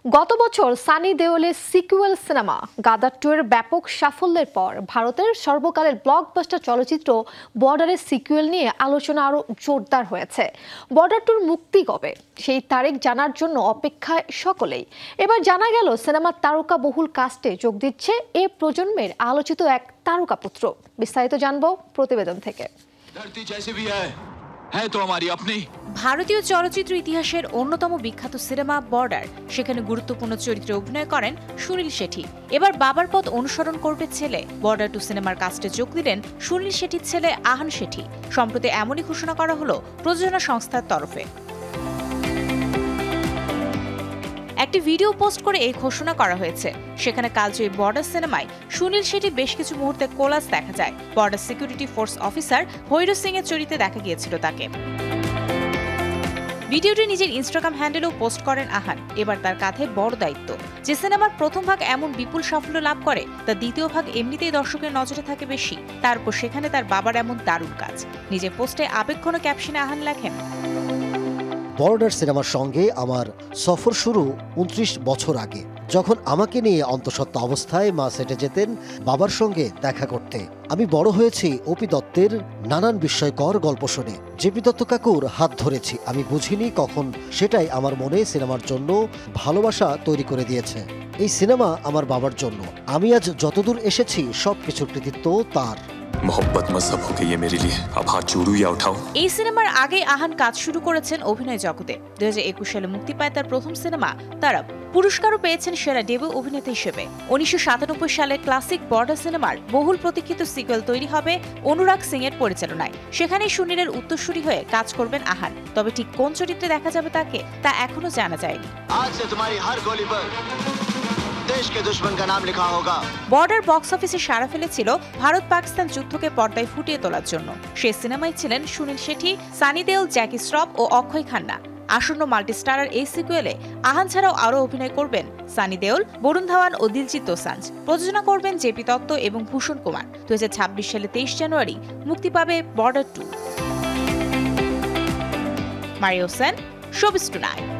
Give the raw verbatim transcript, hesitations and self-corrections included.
গত বছর সানি দেওলের সিকুয়েল সিনেমা গাদার টু এর ব্যাপক সাফল্যের পর ভারতের সর্বকালের ব্লকবাস্টার চলচ্চিত্র বর্ডারের সিকুয়েল নিয়ে আলোচনা আরো জোরদার হয়েছে। বর্ডার টুর মুক্তি কবে সেই তারিখ জানার জন্য অপেক্ষায় সকলেই। এবার জানা গেল সিনেমার তারকা বহুল কাস্টে যোগ দিচ্ছে এ প্রজন্মের আলোচিত এক তারকাপুত্র। বিস্তারিত জানবো প্রতিবেদন থেকে। ভারতীয় চলচ্চিত্র ইতিহাসের অন্যতম বিখ্যাত সিনেমা বর্ডার, সেখানে গুরুত্বপূর্ণ চরিত্রে অভিনয় করেন সুনীল শেঠি। এবার বাবার পথ অনুসরণ করবে ছেলে। বর্ডার টু সিনেমার কাস্টে যোগ দিলেন সুনীল শেঠির ছেলে আহান শেঠি। সম্প্রতি এমনই ঘোষণা করা হলো প্রযোজনা সংস্থার তরফে। একটি ভিডিও পোস্ট করে এই ঘোষণা করা হয়েছে। সেখানে কালজয়ী বর্ডার সিনেমায় সুনীল শেঠি বেশ কিছু মুহূর্তে কোলাজ দেখা যায়। Border security force officer Bhairav Singh এর চরিত্রে দেখা গিয়েছিল তাকে। ভিডিওটি নিজের ইনস্টাগ্রাম হ্যান্ডেলেও পোস্ট করেন আহান। এবার তার কাঁধে বড় দায়িত্ব। যে সিনেমার প্রথম ভাগ এমন বিপুল সাফল্য লাভ করে, তার দ্বিতীয় ভাগ এমনিতেই দর্শকের নজরে থাকে বেশি। তারপর সেখানে তার বাবার এমন দারুণ কাজ। নিজের পোস্টে আবেগঘন ক্যাপশনে আহান লেখেন, বর্ডার সিনেমার সঙ্গে আমার সফর শুরু উনত্রিশ বছর আগে, যখন আমাকে নিয়ে অন্তঃসত্ত্বা অবস্থায় মা সেটে যেতেন বাবার সঙ্গে দেখা করতে। আমি বড় হয়েছি ওপি দত্তের নানান বিস্ময়কর গল্প শুনে। জেপি দত্ত কাকুর হাত ধরেছি। আমি বুঝিনি কখন সেটাই আমার মনে সিনেমার জন্য ভালোবাসা তৈরি করে দিয়েছে। এই সিনেমা আমার বাবার জন্য। আমি আজ যতদূর এসেছি সবকিছুর কৃতিত্ব তার। मोहब्बत मजहब हो गई है मेरे लिए, अब हाथ जोड़ू या उठाओ। এই সিনেমার আগে আহান কাজ শুরু করেছেন অভিনয় জগতে। দুই হাজার একুশ সালে মুক্তি পায় তার প্রথম সিনেমা তারাব। পুরস্কারও পেয়েছেন সেরা ডেবিউ অভিনেতা হিসেবে। উনিশশো সাতানব্বই সালে ক্লাসিক বর্ডার সিনেমার বহুল প্রতীক্ষিত সিকুয়েল তৈরি হবে অনুরাগ সিং এর পরিচালনায়। সেখানেই সুনীলের উত্তরসূরি হয়ে কাজ করবেন আহান। তবে ঠিক কোন চরিত্রে দেখা যাবে তাকে, তা এখনো জানা যায়নি। আজ সে তোমারি হর গোলি পর দেশ কে দুশমন কা নাম লেখা হোগা। বর্ডার বক্স অফিসে সাড়া ফেলেছিল ভারত পাকিস্তান যুদ্ধকে পর্দায় ফুটিয়ে তোলার জন্য। সেই সিনেমায় ছিলেন সুনীল শেঠি, সানি দেওল, জ্যাকি শ্রফ ও অক্ষয় খান্না। আসন্ন মাল্টিস্টারার এই সিকুয়েলে আহান ছাড়াও আরও অভিনয় করবেন সানি দেওল, বরুণ ধাওয়ান ও দিলজিৎ দোসাঞ্জ। প্রযোজনা করবেন জেপি দত্ত এবং ভূষণ কুমার। দু হাজার ছাব্বিশ সালে তেইশ জানুয়ারি মুক্তি পাবে border two. Mario Sen, showbiz tonight.